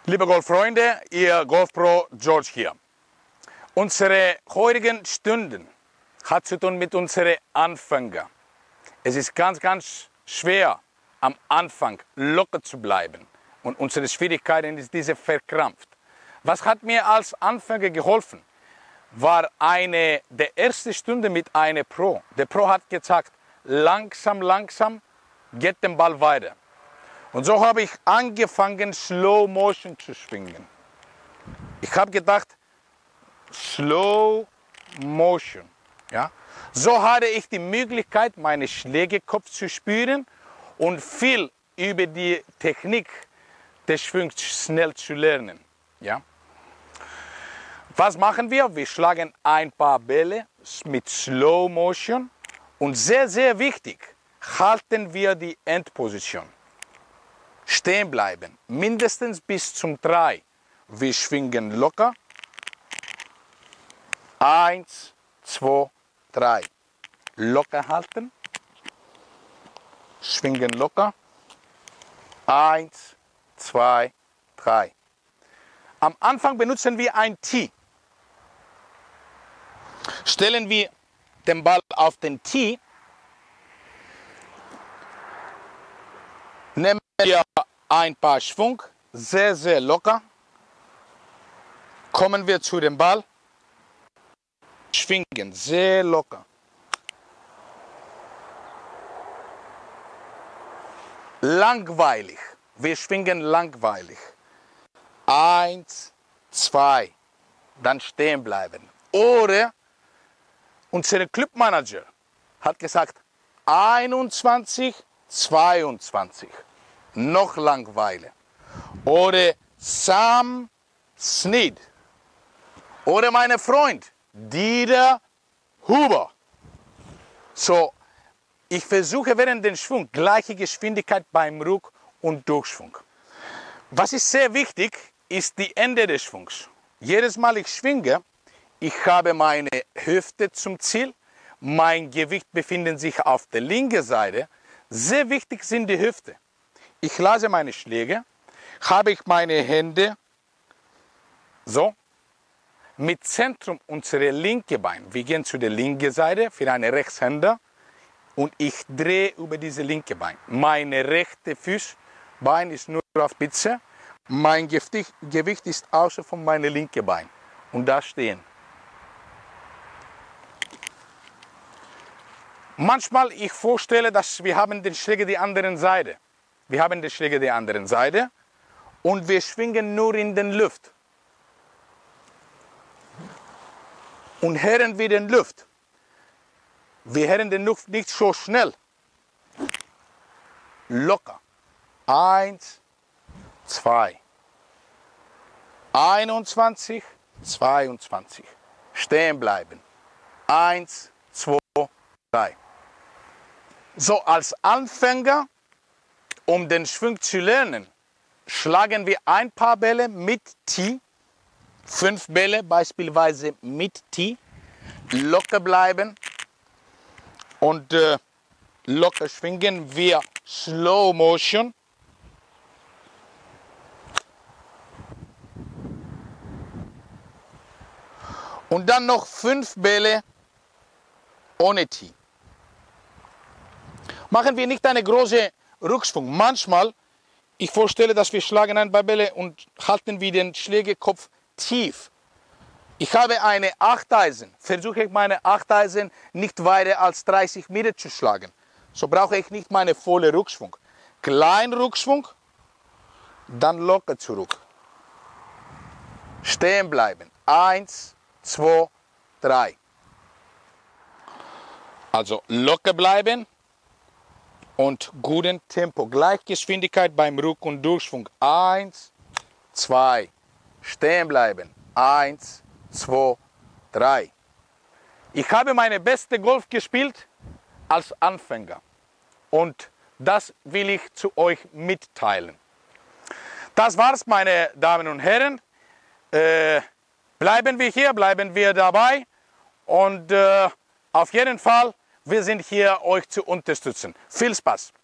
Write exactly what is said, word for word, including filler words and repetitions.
Liebe Golffreunde, Ihr Golfpro George hier. Unsere heutigen Stunden hat zu tun mit unseren Anfängern. Es ist ganz, ganz schwer, am Anfang locker zu bleiben. Und unsere Schwierigkeiten ist diese verkrampft. Was hat mir als Anfänger geholfen, war eine der erste Stunde mit einem Pro. Der Pro hat gesagt, langsam, langsam geht den Ball weiter. Und so habe ich angefangen, Slow Motion zu schwingen. Ich habe gedacht, Slow Motion. Ja? So hatte ich die Möglichkeit, meinen Schlägerkopf zu spüren und viel über die Technik des Schwungs schnell zu lernen. Ja? Was machen wir? Wir schlagen ein paar Bälle mit Slow Motion und sehr, sehr wichtig, halten wir die Endposition. Stehen bleiben, mindestens bis zum drei. Wir schwingen locker. Eins, zwei, drei. Locker halten. Schwingen locker. Eins, zwei, drei. Am Anfang benutzen wir ein Tee. Stellen wir den Ball auf den Tee. Nehmen wir ein paar Schwung, sehr, sehr locker. Kommen wir zu dem Ball. Schwingen, sehr locker. Langweilig. Wir schwingen langweilig. Eins, zwei. Dann stehen bleiben. Oder unser Clubmanager hat gesagt, einundzwanzig, zweiundzwanzig. Noch langweilig. Oder Sam Snead. Oder mein Freund Dieter Huber. So, ich versuche während dem Schwung gleiche Geschwindigkeit beim Ruck und Durchschwung. Was ist sehr wichtig, ist die Ende des Schwungs. Jedes Mal ich schwinge, ich habe meine Hüfte zum Ziel, mein Gewicht befindet sich auf der linken Seite. Sehr wichtig sind die Hüfte. Ich lasse meine Schläge, habe ich meine Hände so mit Zentrum unserer linken Bein. Wir gehen zu der linken Seite für eine Rechtshänder und ich drehe über diese linke Bein. Meine rechte Fußbein ist nur auf Spitze, mein Gewicht ist außer von meinem linken Bein und da stehen. Manchmal ich vorstelle, dass wir haben den Schläger die andere Seite. Wir haben den Schläger die andere Seite und wir schwingen nur in den Luft. Und hören wir den Luft. Wir hören den Luft nicht so schnell. Locker. Eins, zwei. einundzwanzig, zweiundzwanzig. Stehen bleiben. Eins, zwei, drei. So als Anfänger, um den Schwung zu lernen, schlagen wir ein paar Bälle mit Tee, fünf Bälle beispielsweise mit Tee, locker bleiben und äh, locker schwingen wir Slow Motion. Und dann noch fünf Bälle ohne Tee. Machen wir nicht eine große Rückschwung. Manchmal, ich vorstelle, dass wir schlagen ein paar Bälle und halten wir den Schlägerkopf tief. Ich habe eine Achteisen. Versuche ich meine Achteisen nicht weiter als dreißig Meter zu schlagen. So brauche ich nicht meine volle Rückschwung. Klein Rückschwung, dann locker zurück. Stehen bleiben. Eins, zwei, drei. Also locker bleiben. Und guten Tempo, Gleichgeschwindigkeit beim Ruck und Durchschwung. Eins, zwei, stehen bleiben. Eins, zwei, drei. Ich habe meine beste Golf gespielt als Anfänger. Und das will ich zu euch mitteilen. Das war's, meine Damen und Herren. Äh, bleiben wir hier, bleiben wir dabei. Und äh, auf jeden Fall, wir sind hier, euch zu unterstützen. Viel Spaß!